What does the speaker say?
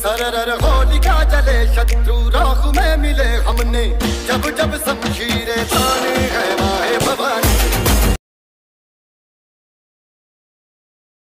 सरर होलिका जले शत्रु राख में मिले हमने जब जब शमशीरें ताने